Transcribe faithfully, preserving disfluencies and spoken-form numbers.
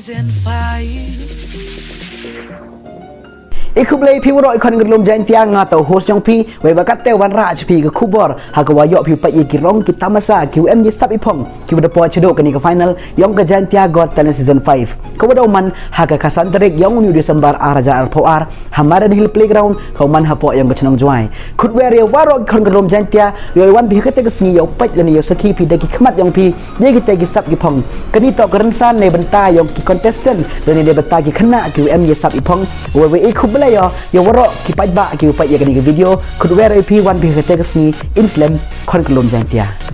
season five. Iku play pi waro ikon ngelum Jaintia ngato host yang pi we bakat te wan raj pi ke kubor ha ke wayo pi pa ye kirong kita masa Q M ye sap ipong ki wada po chedok ke ni ke final yang ke Jaintia Got Talent season five ke wada man ha ke kasanterik yang uni Desember araja ar po ar hamara di hill playground ke man ha po yang ke chenong juai kut we re waro ikon ngelum Jaintia yo wan pi ke te ke sni yo paj le ni yo saki pi de ki khmat yang pi ye ki te ki sap ipong ke ni to kerensan ne benta yang ki contestant le ni de benta ki khana Q M ye sap ipong we we iku yo yo waro ki paj ba ki upai ya kani video kudu wera ip one bi kete kesni imslem kon kelum Jaintia.